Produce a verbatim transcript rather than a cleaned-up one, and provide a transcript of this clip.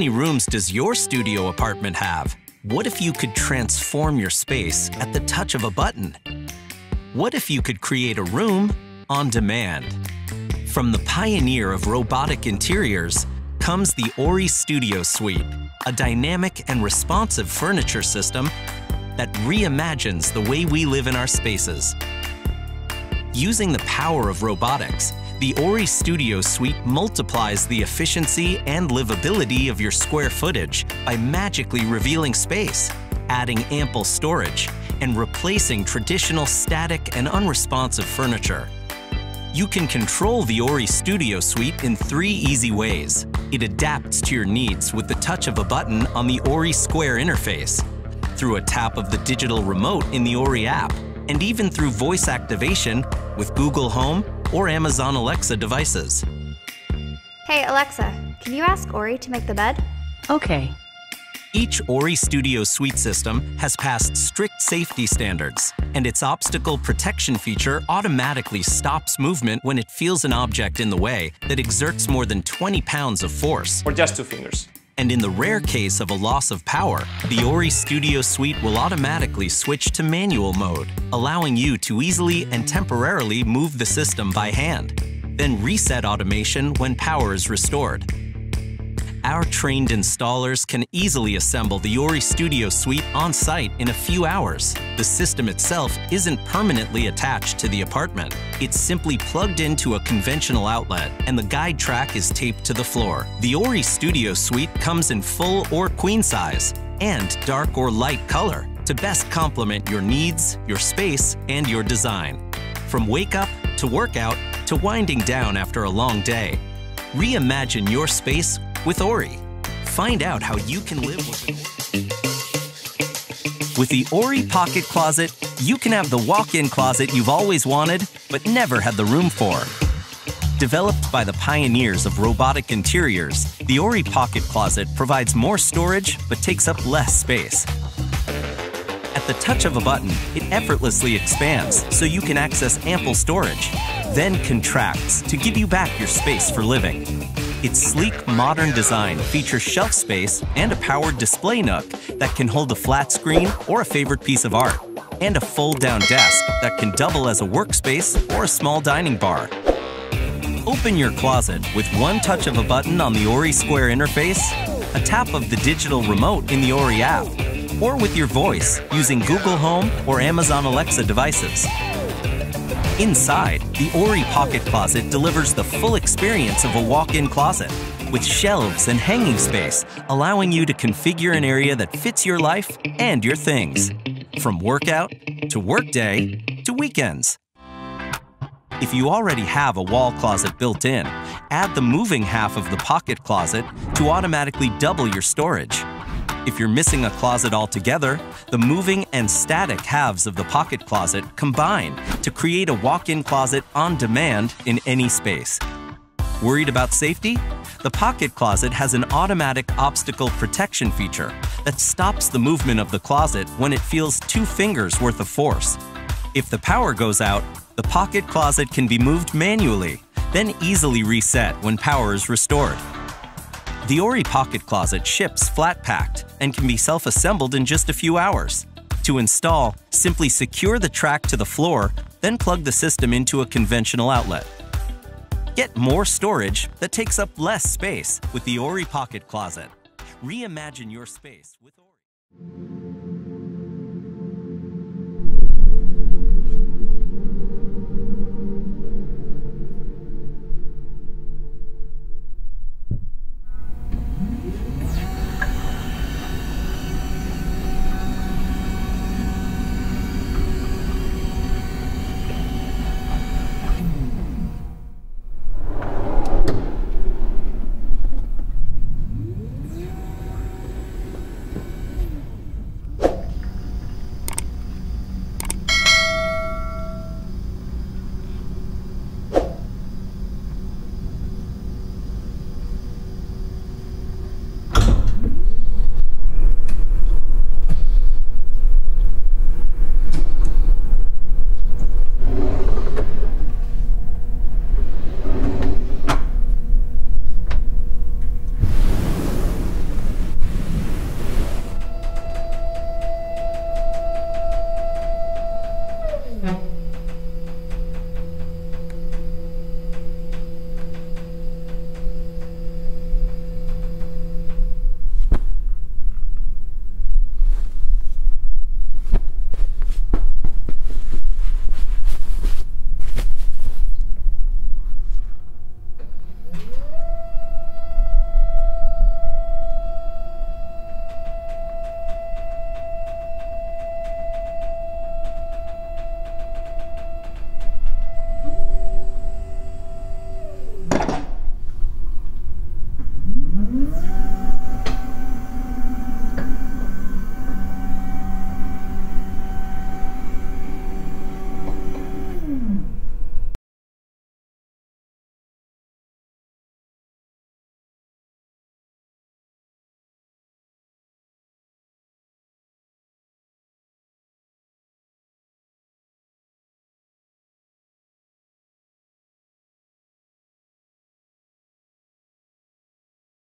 many rooms does your studio apartment have? What if you could transform your space at the touch of a button? What if you could create a room on demand? From the pioneer of robotic interiors comes the Ori Studio Suite, a dynamic and responsive furniture system that reimagines the way we live in our spaces. Using the power of robotics, the Ori Studio Suite multiplies the efficiency and livability of your square footage by magically revealing space, adding ample storage, and replacing traditional static and unresponsive furniture. You can control the Ori Studio Suite in three easy ways. It adapts to your needs with the touch of a button on the Ori Square interface, through a tap of the digital remote in the Ori app, and even through voice activation with Google Home or Amazon Alexa devices. Hey Alexa, can you ask Ori to make the bed? Okay. Each Ori Studio Suite system has passed strict safety standards, and its obstacle protection feature automatically stops movement when it feels an object in the way that exerts more than twenty pounds of force. Or just two fingers. And in the rare case of a loss of power, the Ori Studio Suite will automatically switch to manual mode, allowing you to easily and temporarily move the system by hand, then reset automation when power is restored. Our trained installers can easily assemble the Ori Studio Suite on-site in a few hours. The system itself isn't permanently attached to the apartment. It's simply plugged into a conventional outlet, and the guide track is taped to the floor. The Ori Studio Suite comes in full or queen size, and dark or light color to best complement your needs, your space, and your design. From wake up to workout to winding down after a long day, reimagine your space with Ori. Find out how you can live with it. With the Ori Pocket Closet, you can have the walk-in closet you've always wanted but never had the room for. Developed by the pioneers of robotic interiors, the Ori Pocket Closet provides more storage but takes up less space. At the touch of a button, it effortlessly expands so you can access ample storage, then contracts to give you back your space for living. Its sleek, modern design features shelf space and a powered display nook that can hold a flat screen or a favorite piece of art, and a fold-down desk that can double as a workspace or a small dining bar. Open your closet with one touch of a button on the Ori Square interface, a tap of the digital remote in the Ori app, or with your voice using Google Home or Amazon Alexa devices. Inside, the Ori Pocket Closet delivers the full experience of a walk-in closet, with shelves and hanging space, allowing you to configure an area that fits your life and your things, from workout to workday to weekends. If you already have a wall closet built in, add the moving half of the Pocket Closet to automatically double your storage. If you're missing a closet altogether, the moving and static halves of the Pocket Closet combine to create a walk-in closet on demand in any space. Worried about safety? The Pocket Closet has an automatic obstacle protection feature that stops the movement of the closet when it feels two fingers worth of force. If the power goes out, the Pocket Closet can be moved manually, then easily reset when power is restored. The Ori Pocket Closet ships flat-packed and can be self-assembled in just a few hours. To install, simply secure the track to the floor, then plug the system into a conventional outlet. Get more storage that takes up less space with the Ori Pocket Closet. Reimagine your space with Ori.